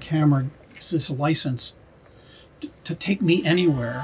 camera gives this license to take me anywhere.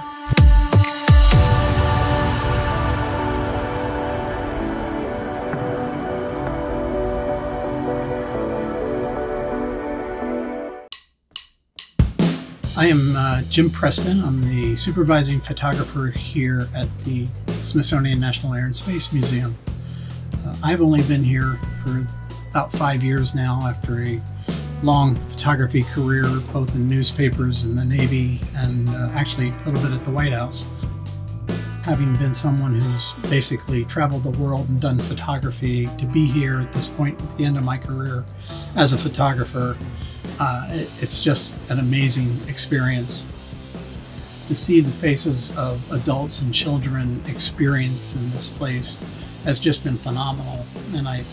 I am Jim Preston. I'm the supervising photographer here at the Smithsonian National Air and Space Museum. I've only been here for about 5 years now after a long photography career, both in newspapers and the Navy and actually a little bit at the White House. Having been someone who's basically traveled the world and done photography, to be here at this point at the end of my career as a photographer, it's just an amazing experience. To see the faces of adults and children experience in this place has just been phenomenal. And I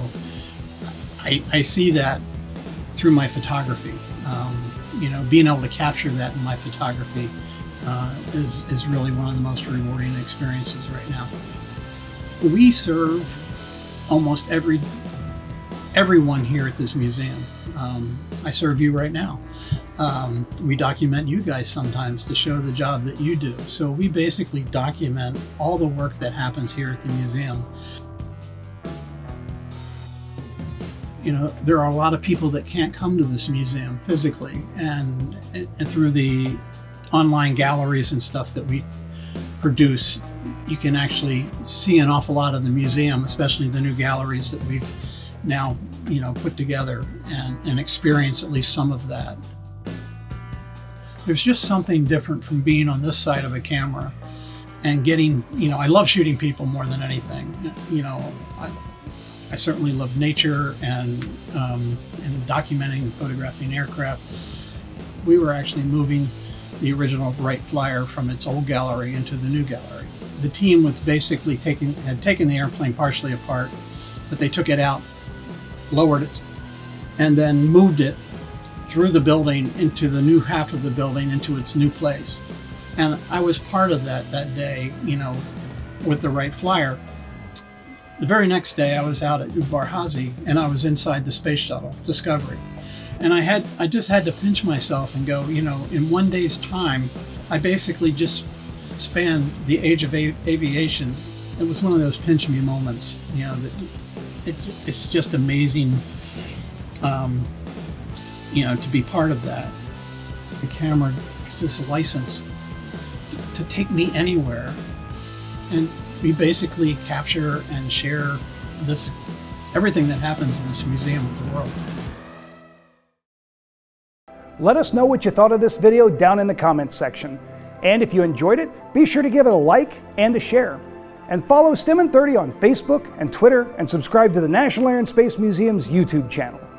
see that through my photography. Being able to capture that in my photography is really one of the most rewarding experiences right now. We serve almost everyone here at this museum. I serve you right now. We document you guys sometimes to show the job that you do. So we basically document all the work that happens here at the museum. There are a lot of people that can't come to this museum physically, and through the online galleries and stuff that we produce, you can actually see an awful lot of the museum, especially the new galleries that we've now put together, and experience at least some of that. There's just something different from being on this side of a camera and getting, I love shooting people more than anything. I certainly love nature and documenting and photographing aircraft. We were actually moving the original Wright Flyer from its old gallery into the new gallery. The team was basically had taken the airplane partially apart, but they took it out, lowered it, and then moved it through the building into the new half of the building, into its new place. And I was part of that day, with the Wright Flyer. The very next day I was out at Uvar-Hazy and I was inside the space shuttle, Discovery. And I just had to pinch myself and go, in one day's time, I basically just spanned the age of aviation. It was one of those pinch me moments, that it's just amazing, to be part of that. The camera gives this license to take me anywhere, and we basically capture and share everything that happens in this museum with the world. Let us know what you thought of this video down in the comments section. And if you enjoyed it, be sure to give it a like and a share. And follow STEM in 30 on Facebook and Twitter, and subscribe to the National Air and Space Museum's YouTube channel.